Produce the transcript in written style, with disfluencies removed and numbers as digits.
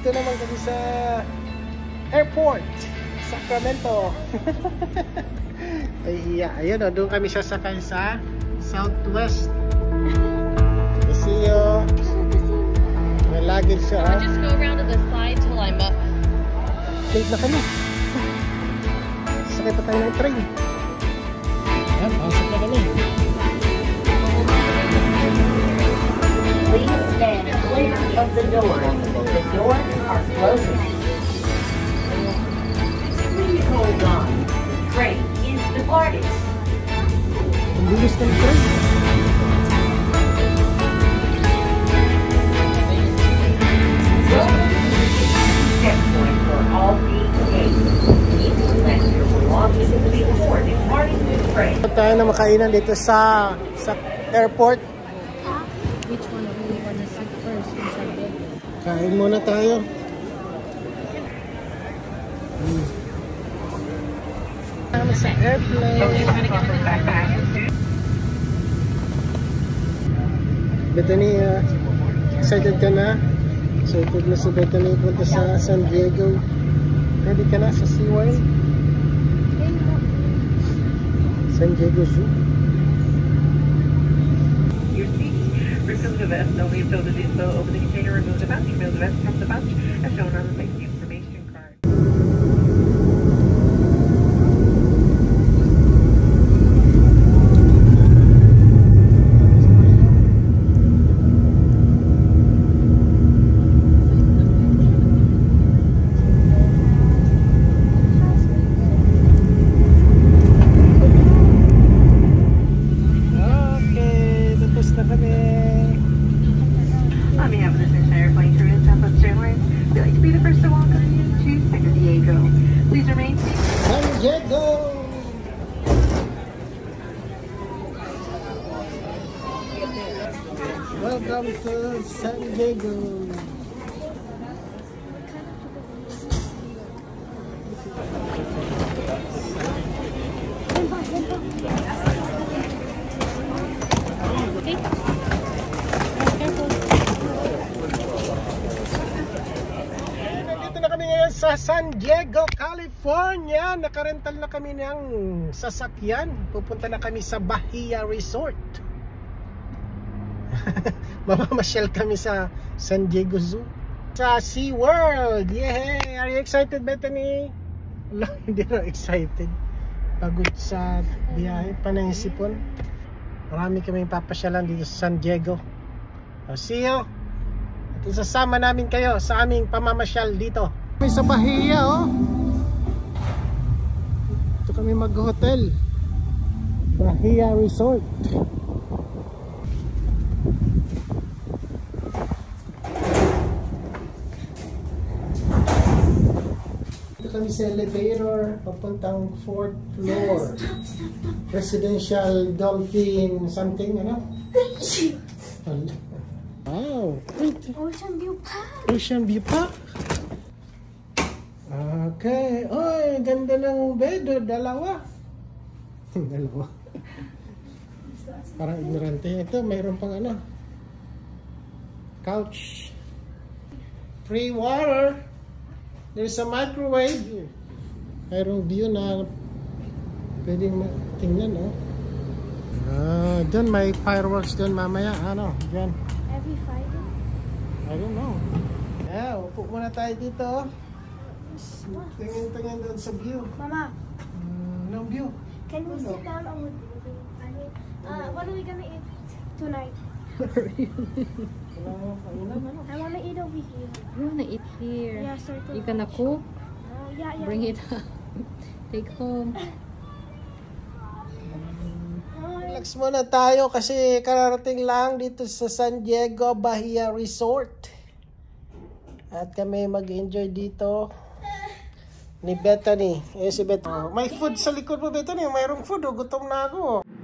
Dito naman kami sa airport, Sacramento. Ay, ayun o, doon kami sasakay sa Southwest. See you. May luggage siya. I'll just go around to the side till I'm up. Late na kami. Sakay pa tayo ng train. Ayan, pasok na kami. Please stand clear of the doors. The doors are closing. Please hold on. The train is departing. Ang bilis ng train. Checkpoint for all DKs. Please collect your belongings before departing the train. Tayo na makainan dito sa airport. Which one do you want to sit first? Kain muna tayo. Kami sa airplane. Bethany, excited ka na? Excited na si Bethany punta sa San Diego. Ready ka na sa SeaWorld? San Diego Zoo. Your seat. Remove the vest. Only if filled with info. Open the container. Remove the pouch. Remove the vest from the pouch as shown on the safety information card. On behalf of this entire flight crew and Southwest Airlines, we'd like to be the first to welcome you to San Diego. Please remain seated. San Diego! Welcome to San Diego. Nandito na kami ngayon sa San Diego, California. Nakarental na kami ng sasakyan. Pupunta na kami sa Bahia Resort. Mamamasyal kami sa San Diego Zoo. Sa SeaWorld. Yay! Are you excited, Bethany? Wala, hindi na excited. Pagod sa biyahe, panaisipon. Marami kami papasyalan dito sa San Diego. See you! At isasama namin kayo sa aming pamamasyal dito. Kami sa Bahia, oh. Ito kami mag-hotel. Bahia Resort. Ito kami sa elevator papuntang 4th floor. Residential Dolphin something, ano? Wow! Ocean View Park. Ocean View Park. Okay. Oy, ganda ng bed. Dalawa. Dalawa. Parang ignorante. Ito, mayroon pang ano. Couch. Free water. There's a microwave. Mayroong view na pwedeng tingnan, oh. Doon may fireworks doon mamaya. Ano? Diyan. Every Friday. I don't know. Yeah, upo muna tayo dito. Tingin-tingin doon sa view. Mama, No view. can we sit down on the building? What are we gonna eat tonight? Wala mo kainan, ano? I wanna eat over here. You wanna eat here? Yeah, circle. You gonna cook? Yeah. Bring it up. Take home. Relax muna tayo kasi kararating lang dito sa San Diego Bahia Resort. At kami mag-enjoy dito ni Bethany. Si Bethany. May food sa likod mo, Bethany. Mayroong food. Gutom na ako.